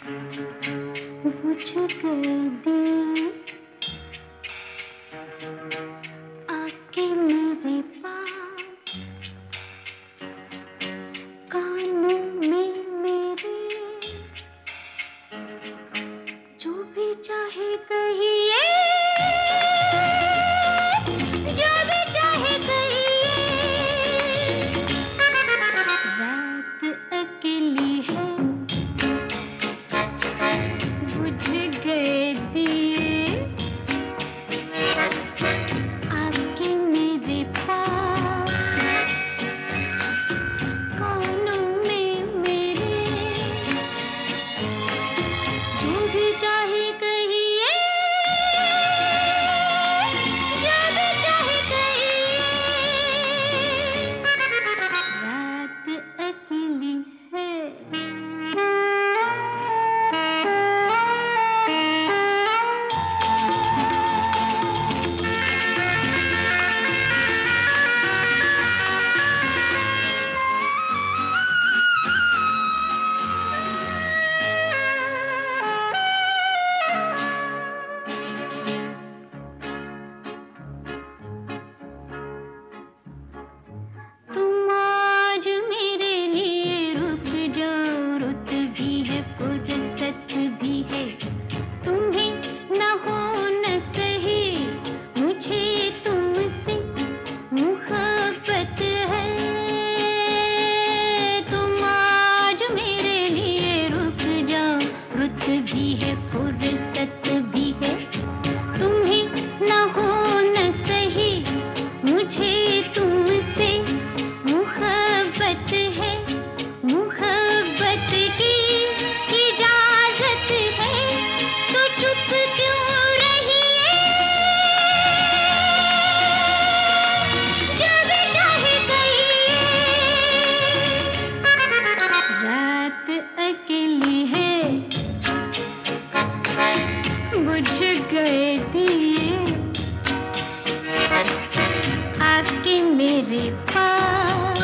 बुझ गए दिए आके मेरे पास, कानों में मेरे जो भी चाहे कहिए, जो भी चाहे कहिए। रात अकेली है, बुझ गए दिए आके मेरे पास, कानों में मेरे जो भी चाहे कहिए, जो भी चाहे कहिए। रात अकेली है। तुम आज मेरे लिए रुक जाओ, रुत भी है फुर्सत भी है, तुम्हें न हो न सही, मुझे तुमसे मुहब्बत है। तुम आज मेरे लिए रुक जाओ, रुत भी है फुर्सत भी है, तुम्हें न हो न सही, मुझे तुमसे मुहब्बत है। मुहब्बत की इजाजत है, तो चुप क्यों रहिए, जो भी चाहे कहिए। रात अकेली है, बुझ गए दिए आके मेरे पास,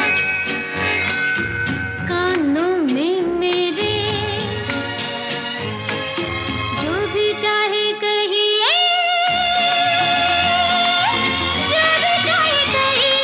कानों में मेरे जो भी चाहे कहिए, जो भी चाहे कहिए।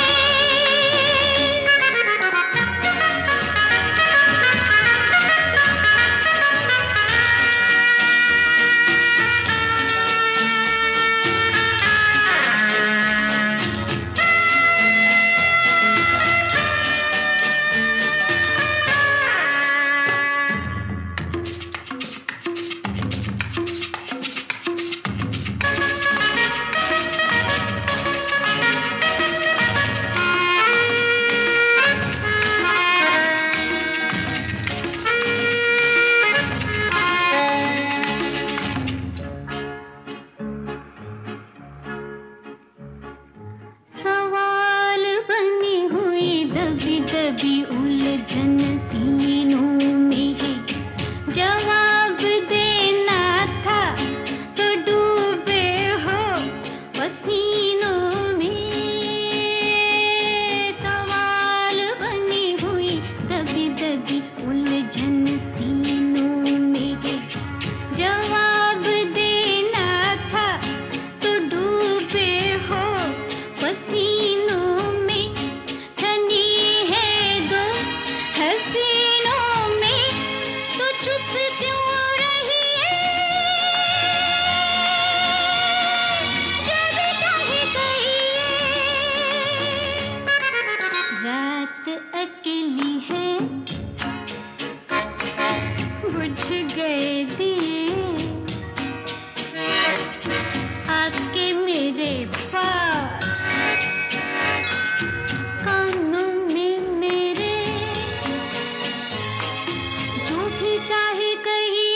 सवाल बनी हुई दबी दबी उलझन सीनों में है, जवाब देना था तो डूबे हो पसीनों में। सवाल बनी हुई दबी दबी उलझन सीनों में है, जवाब देना था तो डूबे हो पसीनों में। ठंडी है दो हसीनों में, तो चुप क्यों रहिए, जो भी चाहे कहिए। रात अकेली है, बुझ गए दिए आके मेरे पास, कानों में मेरे जो भी चाहे कहिए।